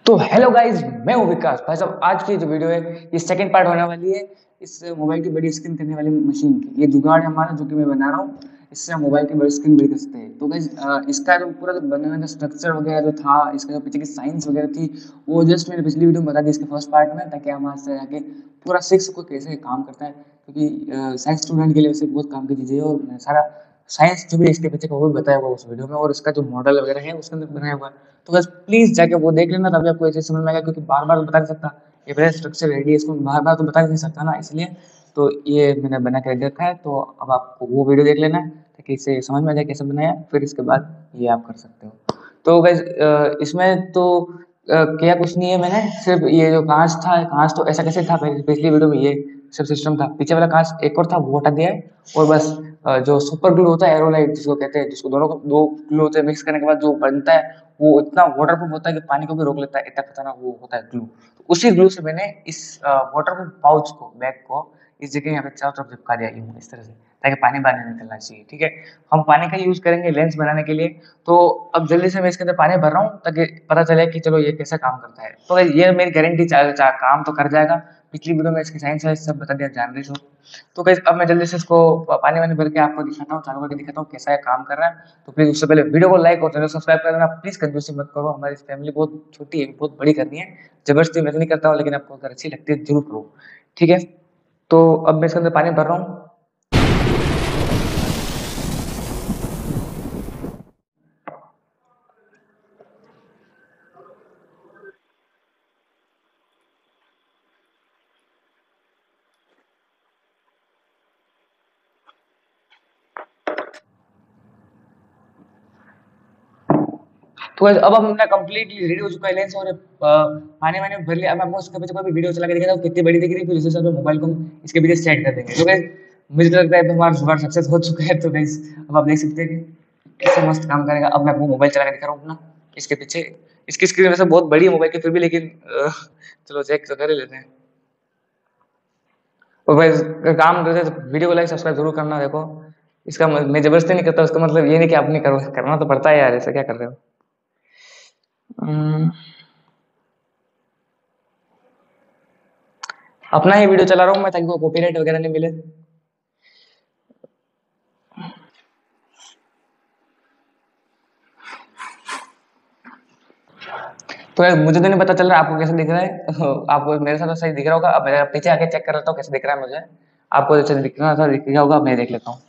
तो hello guys, मैं हूं विकास। भाई साहब, आज की जो वीडियो है ये सेकंड पार्ट होने वाली है इस मोबाइल की बड़ी स्क्रीन करने वाली मशीन की। ये जुगाड़ है हमारा जो कि मैं बना रहा हूँ। इससे हम मोबाइल की बड़ी स्क्रीन बड़ी कर सकते हैं। तो गाइस, इसका जो पूरा जो बनाने का स्ट्रक्चर वगैरह जो था, इसका जो पीछे की साइंस वगैरह थी, वो जस्ट मैंने पिछली वीडियो में बता दी इसके फर्स्ट पार्ट में, ताकि हम आज से आगे पूरा सीख सको कैसे काम करता है। क्योंकि साइंस स्टूडेंट के लिए वैसे बहुत काम की चीज़ें है, और मैंने सारा साइंस जो भी इसके पीछे का वो भी बताया हुआ उस वीडियो में, और इसका जो मॉडल वगैरह है उसके अंदर बनाया हुआ है। तो बस प्लीज जाके वो देख लेना, तभी आपको ऐसे समझ में आएगा। क्योंकि बार बार तो बता नहीं सकता, ये पहले स्ट्रक्चर रेडी है, इसको बार बार तो बता नहीं सकता ना, इसलिए तो ये मैंने बना के रखा है। तो अब आपको वो वीडियो देख लेना है ताकि इसे समझ में आ जाए कैसे बनाया, फिर इसके बाद ये आप कर सकते हो। तो गाइस, इसमें तो किया कुछ नहीं है मैंने, सिर्फ ये जो कांच था, कांच तो ऐसा कैसे था पिछली वीडियो में, ये सब सिस्टम था। पीछे वाला कांच एक और था, वो हटा दिया है। और बस जो सुपर ग्लू होता है, एरोलाइट जिसको कहते हैं, जिसको दोनों को दो ग्लू होते हैं मिक्स करने के बाद जो बनता है, वो इतना वाटरप्रूफ होता है कि पानी को भी रोक लेता है, इतना खतरनाक वो होता है ग्लू। तो उसी ग्लू से मैंने इस वाटरप्रूफ पाउच को, बैग को, इस जगह यहाँ पे चारों तरफ चिपका दिया यूं इस तरह से, ताकि पानी बाहर नहीं निकलना चाहिए। ठीक है, हम पानी का यूज करेंगे लेंस बनाने के लिए। तो अब जल्दी से मैं इसके अंदर पानी भर रहा हूँ ताकि पता चले कि चलो ये कैसा काम करता है। तो ये मेरी गारंटी काम तो कर जाएगा। पिछली वीडियो में इसकी साइंस वाइंस सब बता दिया, जान रही हो। तो गाइस, अब मैं जल्दी से इसको पानी वानी भर के आपको दिखाता हूँ, चालू करके दिखाता हूँ कैसा है काम कर रहा है। तो प्लीज उससे पहले वीडियो को लाइक और चैनल सब्सक्राइब कर देना। प्लीज कंजूसी मत करो, हमारी फैमिली बहुत छोटी है, बहुत बड़ी करनी है। जबरदस्ती मैं तो नहीं करता हूँ, लेकिन आपको अगर अच्छी लगती है जरूर करो। ठीक है, तो अब मैं इसके अंदर पानी भर रहा हूँ। तो guys, अब हमने कंप्लीटली रेडी हो चुका है लेंस, और पानी मैंने भर लिया। अब आपको इसके पीछे कोई भी वीडियो चला के दिखाता हूँ कितनी बड़ी दिख रही है, फिर उस हिसाब से मोबाइल को हम इसके पीछे सेट कर देंगे। तो गाइस, मुझे तो लगता है अब हमारा जुगाड़ सक्सेस हो चुका है। तो गाइस, अब आप देख सकते हैं कि कैसे मस्त काम करेगा। अब मैं आपको मोबाइल चला के दिखा रहा हूँ अपना इसके पीछे। इसकी स्क्रीन वैसे बहुत बड़ी है मोबाइल की, फिर भी लेकिन चलो चेक तो कर ही लेते हैं। और गाइस, काम करते तो वीडियो को लाइक सब्सक्राइब जरूर करना। देखो, इसका मैं जबरदस्ती नहीं करता, उसका मतलब ये नहीं कि आप नहीं करो, करना तो पड़ता है यार, ऐसा क्या कर रहे हो। अम्म, अपना ही वीडियो चला रहा हूँ मैं, ताकि कोई कॉपीराइट वगैरह नहीं मिले। तो यार, मुझे तो नहीं पता चल रहा आपको कैसे दिख रहा है। आपको मेरे साथ तो सही दिख रहा होगा। अब मैं पीछे आके चेक कर लेता हूँ कैसे दिख रहा है मुझे। आपको जैसे दिख रहा था, दिख गया होगा, मैं देख लेता हूँ।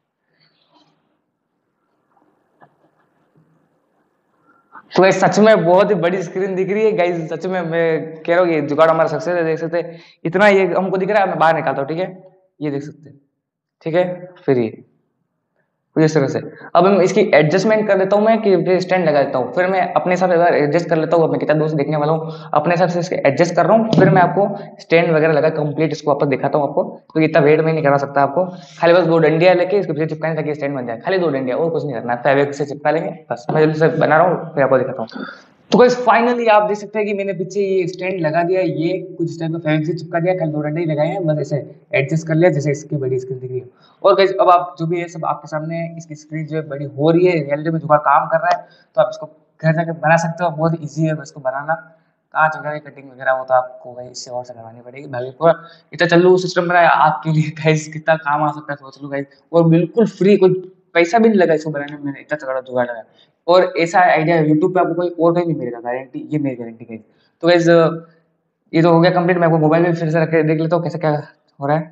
तो ये सच में बहुत ही बड़ी स्क्रीन दिख रही है गाइस। सच में मैं कह रहा हूँ, ये जुगाड़ हमारा सक्सेस है। देख सकते हैं इतना ये हमको दिख रहा है। मैं बाहर निकालता हूँ, ठीक है, ये देख सकते हैं। ठीक है, फिर ये कुछ इस तरह से। अब मैं इसकी एडजस्टमेंट कर देता हूँ मैं, कि स्टैंड लगा देता हूँ, फिर मैं अपने हिसाब से एडजस्ट कर लेता हूँ। मैं कितना दूर से देखने वाला हूँ, अपने हिसाब से इसके एडजस्ट कर रहा हूँ। फिर मैं आपको स्टैंड वगैरह लगा कंप्लीट इसको वापस दिखाता हूँ आपको, क्योंकि इतना वेट में नहीं करा सकता आपको। खाली बस दो डंडियां लेके इसके पीछे चिपकाने ताकि स्टैंड बन जाए, खाली दो डंडियां, और कुछ नहीं करना। फेविक से चिपका लेंगे बस। मैं जल्दी से बना रहा हूँ, फिर आपको दिखाता हूँ। तो गाइस, फाइनली आप देख सकते हैं कि मैंने पीछे ये स्टैंड लगा दिया। ये कुछ इस टाइप का फेविक से चिपका दिया, कल दो डंडे ही लगाए हैं, बस ऐसे एडजस्ट कर लिया जैसे इसकी बड़ी स्क्रीन दिख रही है। और गाइस, अब आप जो भी है सब आपके सामने है। इसकी स्क्रीन जो है बड़ी हो रही है, रियलिटी में जुगाड़ काम कर रहा है। तो आप इसको घर जाके बना सकते हो, बहुत ईजी है इसको बनाना। कांच वगैरह की कटिंग वगैरह वो तो आपको भाई इससे और से करवानी पड़ेगी। भाई पूरा इतना चल्लू सिस्टम बनाया आपके लिए गाइस, कितना काम आ सकता है सोच लो गाइस। और बिल्कुल फ्री, कोई पैसा भी नहीं लगा इसको बनाने में, मैंने इतना तगड़ा जुगाड़ लगाया। और ऐसा आइडिया यूट्यूब पे आपको कोई और कहीं नहीं मिलेगा, गारंटी, ये मेरी गारंटी गाइस। तो गाइस, ये तो हो गया कंप्लीट। मैं आपको मोबाइल में फिर से रख के देख लेता हूँ कैसे क्या हो रहा है।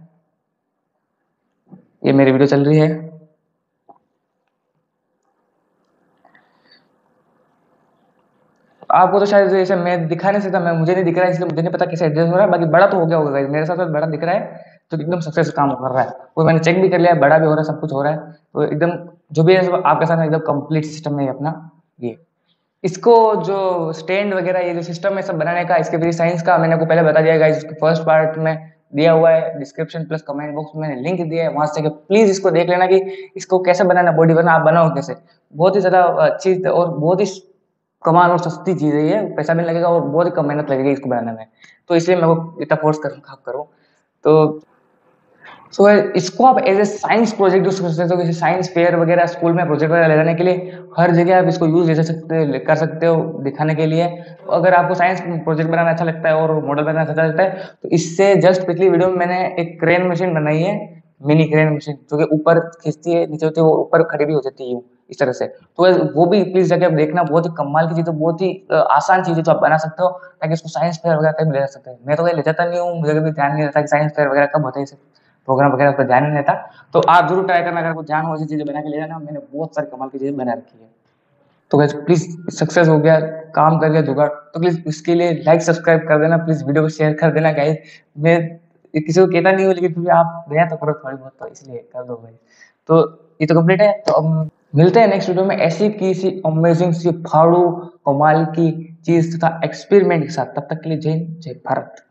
ये मेरी वीडियो चल रही है। आपको तो शायद जैसे मैं दिखा नहीं सकता, मैं मुझे नहीं दिख रहा है, इसलिए मुझे नहीं पता कैसे एडजस्ट हो रहा है। बाकी बड़ा तो हो गया होगा गाइस, मेरे साथ साथ बड़ा दिख रहा है। तो एकदम सक्सेस काम कर रहा है। वो मैंने चेक भी कर लिया है, बड़ा भी हो रहा है, सब कुछ हो रहा है। तो एकदम जो भी है सब आपके साथ एकदम कंप्लीट सिस्टम है अपना। ये इसको जो स्टैंड वगैरह, ये जो सिस्टम है सब बनाने का, इसके पीछे साइंस का मैंने आपको पहले बता दिया गाइस। इसके फर्स्ट पार्ट में दिया हुआ है, डिस्क्रिप्शन प्लस कमेंट बॉक्स में मैंने लिंक दिया है, वहां से प्लीज इसको देख लेना कि इसको कैसे बनाना, बॉडी बना आप बनाओ कैसे। बहुत ही ज्यादा अच्छी और बहुत ही कमाल और सस्ती चीज है ये, पैसा भी नहीं लगेगा और बहुत ही कम मेहनत लगेगी इसको बनाने में। तो इसलिए मैं वो इतना फोर्स कर करो। तो सो इसको आप as a science project use कर सकते हो, किसी साइंस फेयर वगैरह स्कूल में प्रोजेक्ट वगैरह ले जाने के लिए हर जगह आप इसको यूज ले सकते कर सकते हो दिखाने के लिए। तो अगर आपको साइंस प्रोजेक्ट बनाना अच्छा लगता है और मॉडल बनाना अच्छा लगता है तो इससे जस्ट पिछली वीडियो में मैंने एक क्रेन मशीन बनाई है, मिनी क्रेन मशीन, जो कि ऊपर खींचती है, नीचे होती है, वो ऊपर खड़ी भी हो जाती है इस तरह से। तो वो भी प्लीज जाके आप देखना, बहुत ही कमाल की चीज है, बहुत ही आसान चीज है जो आप बना सकते हो, ताकि इसको साइंस फेयर वगैरह तक ले जा सकते हैं। मैं तो कहीं ले जाता नहीं हूँ, मुझे कभी ध्यान नहीं रहता कि साइंस फेयर वगैरह कब होता है, प्रोग्राम वगैरह पर ध्यान नहीं रहता। तो आप जरूर ट्राई करना, अगर आपको ध्यान हो ऐसी चीजें बना के ले जाना। मैंने बहुत सारी कमाल की चीजें बना रखी है। तो गाइस प्लीज, सक्सेस हो गया, काम कर गया जुगाड़, तो प्लीज इसके लिए लाइक सब्सक्राइब कर देना, प्लीज वीडियो को शेयर कर देना गाइस। मैं किसी को कहता नहीं हूँ, लेकिन फिर भी आप दया तो करो थोड़ी बहुत, तो इसलिए कर दो भाई। तो ये तो कंप्लीट है, तो अब मिलते हैं नेक्स्ट वीडियो में ऐसी किसी अमेजिंग सी फाड़ू कमाल की चीज तथा एक्सपेरिमेंट के साथ। तब तक के लिए जय हिंद, जय भारत।